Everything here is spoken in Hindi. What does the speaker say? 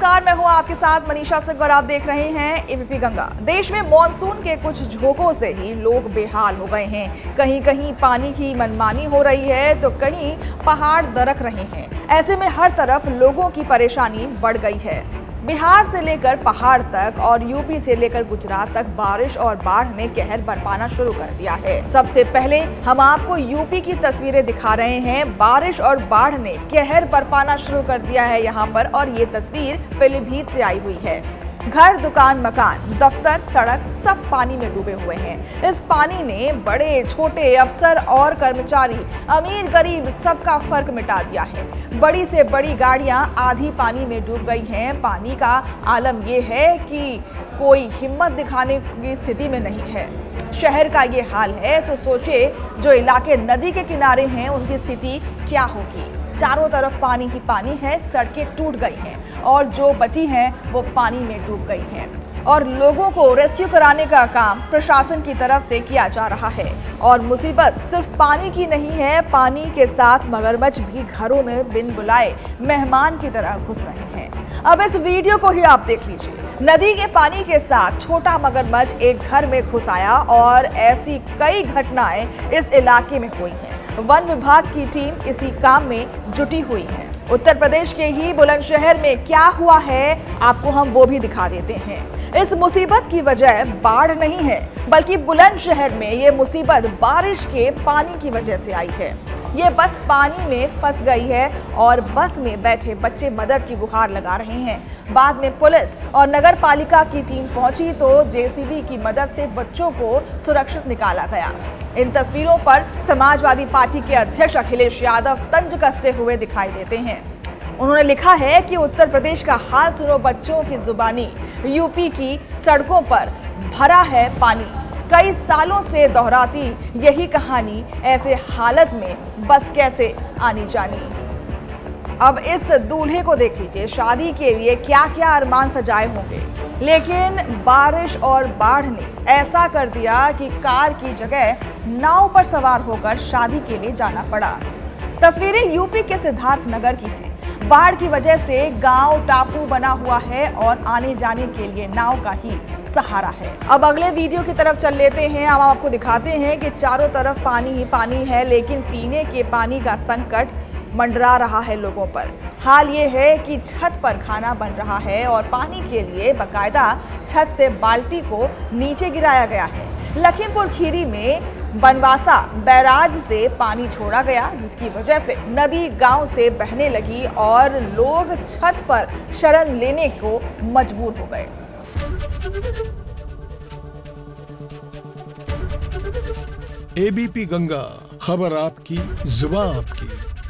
नमस्कार, मैं हूं आपके साथ मनीषा सिंह और आप देख रहे हैं एबीपी गंगा। देश में मॉनसून के कुछ झोंकों से ही लोग बेहाल हो गए हैं। कहीं कहीं पानी की मनमानी हो रही है तो कहीं पहाड़ दरक रहे हैं। ऐसे में हर तरफ लोगों की परेशानी बढ़ गई है। बिहार से लेकर पहाड़ तक और यूपी से लेकर गुजरात तक बारिश और बाढ़ ने कहर बरपाना शुरू कर दिया है। सबसे पहले हम आपको यूपी की तस्वीरें दिखा रहे हैं। बारिश और बाढ़ ने कहर बरपाना शुरू कर दिया है यहाँ पर, और ये तस्वीर पीलीभीत से आई हुई है। घर, दुकान, मकान, दफ्तर, सड़क सब पानी में डूबे हुए हैं। इस पानी ने बड़े छोटे अफसर और कर्मचारी, अमीर गरीब सबका फर्क मिटा दिया है। बड़ी से बड़ी गाड़ियां आधी पानी में डूब गई हैं। पानी का आलम ये है कि कोई हिम्मत दिखाने की स्थिति में नहीं है। शहर का ये हाल है तो सोचिए जो इलाके नदी के किनारे हैं उनकी स्थिति क्या होगी। चारों तरफ पानी ही पानी है, सड़कें टूट गई हैं और जो बची हैं वो पानी में डूब गई हैं। और लोगों को रेस्क्यू कराने का काम प्रशासन की तरफ से किया जा रहा है। और मुसीबत सिर्फ पानी की नहीं है, पानी के साथ मगरमच्छ भी घरों में बिन बुलाए मेहमान की तरह घुस रहे हैं। अब इस वीडियो को ही आप देख लीजिए। नदी के पानी के साथ छोटा मगरमच्छ एक घर में घुस आया और ऐसी कई घटनाएं इस इलाके में हुई हैं। वन विभाग की टीम इसी काम में जुटी हुई है। उत्तर प्रदेश के ही बुलंदशहर में क्या हुआ है आपको हम वो भी दिखा देते हैं। इस मुसीबत की वजह बाढ़ नहीं है, बल्कि बुलंदशहर में ये मुसीबत बारिश के पानी की वजह से आई है। ये बस पानी में फंस गई है और बस में बैठे बच्चे मदद की गुहार लगा रहे हैं। बाद में पुलिस और नगर पालिका की टीम पहुंची तो जेसीबी की मदद से बच्चों को सुरक्षित निकाला गया। इन तस्वीरों पर समाजवादी पार्टी के अध्यक्ष अखिलेश यादव तंज कसते हुए दिखाई देते हैं। उन्होंने लिखा है कि उत्तर प्रदेश का हाल सुनो बच्चों की जुबानी। यूपी की सड़कों पर भरा है पानी। कई सालों से दोहराती यही कहानी, ऐसे हालत में बस कैसे आनी जानी। अब इस दूल्हे को देख लीजिए, शादी के लिए क्या क्या अरमान सजाए होंगे, लेकिन बारिश और बाढ़ ने ऐसा कर दिया कि कार की जगह नाव पर सवार होकर शादी के लिए जाना पड़ा। तस्वीरें यूपी के सिद्धार्थ नगर की हैं। बाढ़ की वजह से गांव टापू बना हुआ है और आने जाने के लिए नाव का ही सहारा है। अब अगले वीडियो की तरफ चल लेते हैं। अब आपको दिखाते हैं कि चारों तरफ पानी ही पानी है, लेकिन पीने के पानी का संकट मंडरा रहा है लोगों पर। हाल ये है कि छत पर खाना बन रहा है और पानी के लिए बकायदा छत से बाल्टी को नीचे गिराया गया है। लखीमपुर खीरी में बनवासा बैराज से पानी छोड़ा गया, जिसकी वजह से नदी गांव से बहने लगी और लोग छत पर शरण लेने को मजबूर हो गए। एबीपी गंगा, खबर आपकी, जुबान आपकी।